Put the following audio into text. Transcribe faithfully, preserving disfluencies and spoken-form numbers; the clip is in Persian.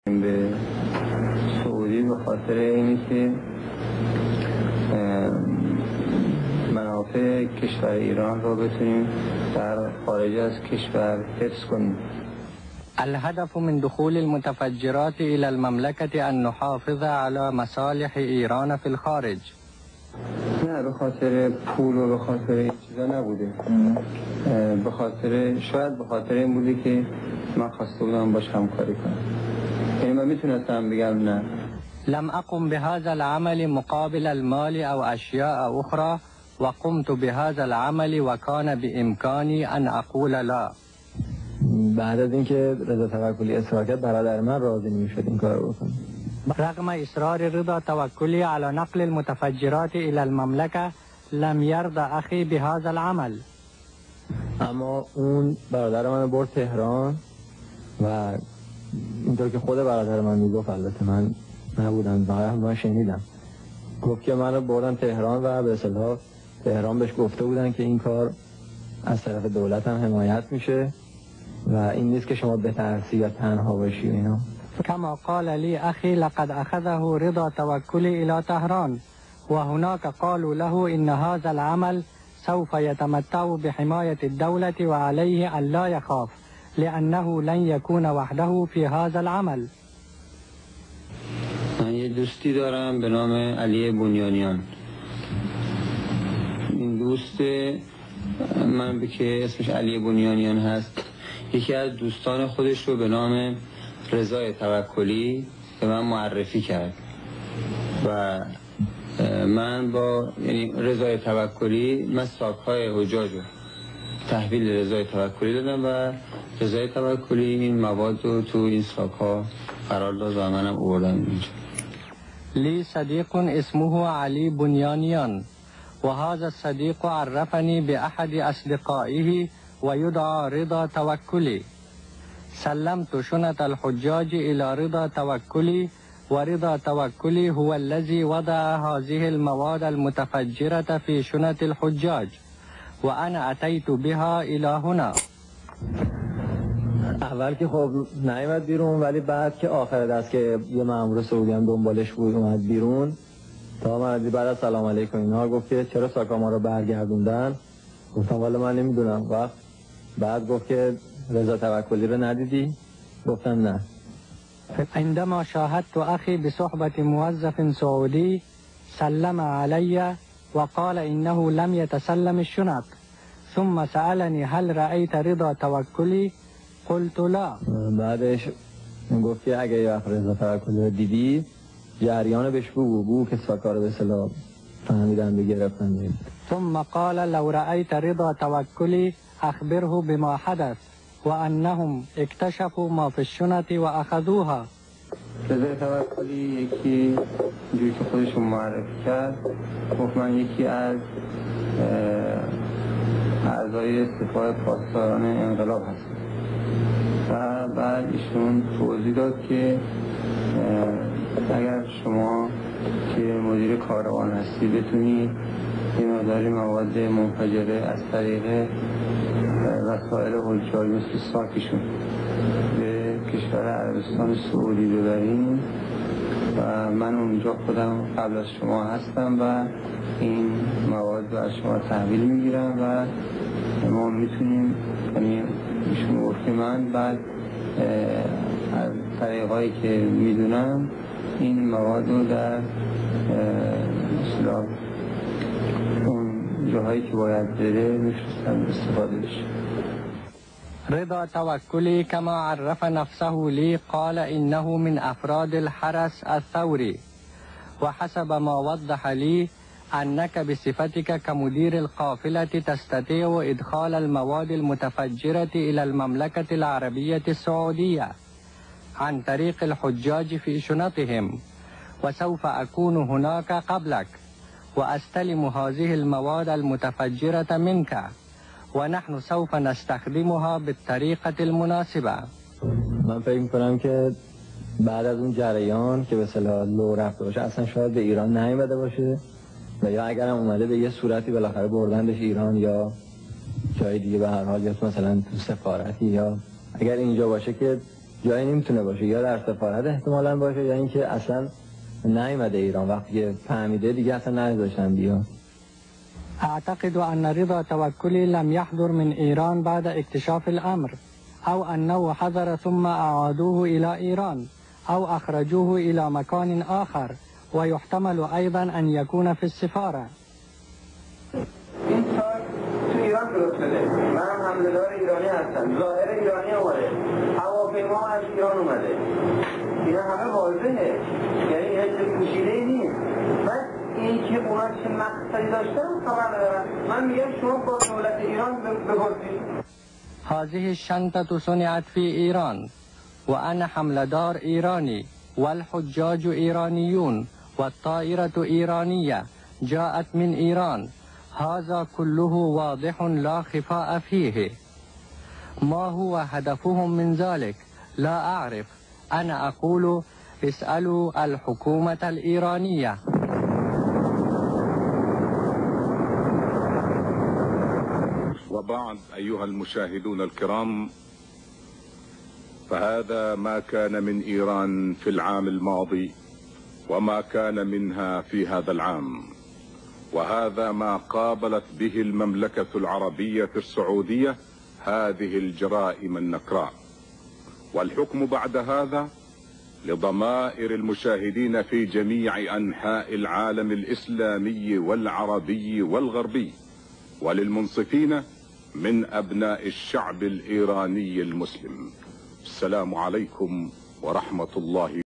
به سعودی به خاطر اینی که منافع کشور ایران را بتونیم در خارج از کشور حفظ کنیم. الهدف من دخول المتفجرات إلى المملكة أن نحافظ على مصالح إيران في الخارج. نه به خاطر پول و به خاطر این چیزا نبوده. به خاطر شاید به خاطر این بوده که من خواسته بودم باش همکاری کنم. یعنی من میتونستم بگم نه. لم أقم بهذا العمل مقابل المال أو أشياء أخرى وقمت بهذا العمل وكان بإمكاني أن أقول لا. بعد از اینکه رضا توکلی اصرار کرد برادر من راضی نمیشد این کار رو بکنه. رغم إصرار رضا توکلی على نقل المتفجرات إلى المملكة لم يرضى أخي بهذا العمل. اما اون برادر من برد تهران و اینطور که خود برادر من میگفت، البته من نبودم فقط من شنیدم، گفت که من رو بردن تهران و به اصطلاح تهران بهش گفته بودن که این کار از طرف دولت هم حمایت میشه و این نیست که شما بترسی یا تنها باشی اینا. كما قال لي أخي لقد أخذه رضا توكلي إلى طهران وهناك قالوا له إن هذا العمل سوف يتمتع بحماية الدولة وعليه أن لا يخاف لأنه لن يكون وحده في هذا العمل. من یه دوستی دارم به نام علی بنیانیان. این دوست من به که اسمش علی بنیانیان هست، یکی از دوستان خودش رو به نام رضا توکلی به من معرفی کرد و من با یعنی رضا توکلی من ساک‌های حجاج رو تحویل رضا توکلی دادم و رضا توکلی این مواد رو تو این ساک‌ها قرار داد و منم آوردم اینجا. لي صديق اسمه علي بنيانيان وهذا الصديق عرفني بأحد أصدقائه ويدعى رضا توكلي. سلمت شنط الحجاج إلى رضا توكلي ورضا توكلي هو الذي وضع هذه المواد المتفجرة في شنط الحجاج وأنا أتيت بها إلى هنا. اول که خب نیامد بیرون، ولی بعد که آخر دست که یه مأمور سعودی هم دنبالش بود اومد بیرون، تا من بعد از سلام علیکم اینا گفت که چرا ساکا ما رو برگردوندن. گفتم والا من نمیدونم. وقت بعد گفت که رضا توکلی رو ندیدی؟ گفتم نه. عندما شاهدت أخي بصحبة موظف سعودي سلم علي وقال إنه لم يتسلم الشنط ثم سألني هل رأيت رضا توكلي؟ قلت لا. بعدش گفت که اگه یه وقت رضا توکلی رو دیدی جریان بهش بگو بگو که ساکا رو به اصطلاح فهمیدن بگرفتن. ثم قال لو رأيت رضا توكلي أخبره بما حدث وأنهم اكتشفوا ما في الشنط وأخذوها. رضا توکلی یکی جوری که خودشون معرفی کرد گفت من یکی از اعضای سپاه پاسداران انقلاب هستم و بعد ایشون توضیح داد که اگر شما که مدیر کاروان هستی بتونی یه مقداری مواد منفجره از طریق وسایل حجاج مثل ساکشون به کشور عربستان سعودی ببریم و من اونجا خودم قبل از شما هستم و این مواد رو از شما تحویل میگیرم و ما میتونیم، یعنی ایشون گفت که من بعد از طریقایی که میدونم این مواد رو در مثلا اون جاهایی که باید بره میفرستم استفاده بشه. رضا توكلي كما عرف نفسه لي قال إنه من أفراد الحرس الثوري وحسب ما وضح لي أنك بصفتك كمدير القافلة تستطيع إدخال المواد المتفجرة إلى المملكة العربية السعودية عن طريق الحجاج في شنطهم وسوف أكون هناك قبلك وأستلم هذه المواد المتفجرة منك ونحن سوف نستخدمها بالطريقة المناسبة. من فکر می‌کنم که بعد از اون جریان که به اصطلاح لو رفته باشه اصلا شاید به ایران نیامده باشه و یا اگر هم اومده به یه صورتی بالاخره بردندش ایران یا جای دیگه به هر حال، یا مثلا تو سفارتی، یا اگر اینجا باشه که جایی نمیتونه باشه، یا در سفارت احتمالاً باشه یا اینکه اصلا نیامده ایران، وقتی که فهمیده دیگه اصلا نذاشتن بیاد. أعتقد أن رضا توكلي لم يحضر من إيران بعد اكتشاف الأمر، أو أنه حضر ثم أعادوه إلى إيران أو أخرجوه إلى مكان آخر، ويحتمل أيضا أن يكون في السفارة. این سال تو ایران درست شده، منم حمله‌دار ایرانی هستم، ظاهر ایرانی اومده، هواپیما از ایران اومده، اینا همه واضحه، یعنی هیچ پوشیده‌ای نیست. من این که اونا چه مقصدی داشتن خبر ندارم. من میگم شما با دولت ایران بپرسید. هذه الشنطة صنعت في إيران، وأنا حملدار إيراني، والحجاج إيرانيون، والطائرة إيرانية جاءت من إيران. هذا كله واضح لا خفاء فيه. ما هو هدفهم من ذلك لا أعرف. أنا أقول اسألوا الحكومة الإيرانية. وبعد أيها المشاهدون الكرام، فهذا ما كان من إيران في العام الماضي وما كان منها في هذا العام، وهذا ما قابلت به المملكة العربية السعودية هذه الجرائم النكراء. والحكم بعد هذا لضمائر المشاهدين في جميع أنحاء العالم الإسلامي والعربي والغربي، وللمنصفين من أبناء الشعب الإيراني المسلم. السلام عليكم ورحمة الله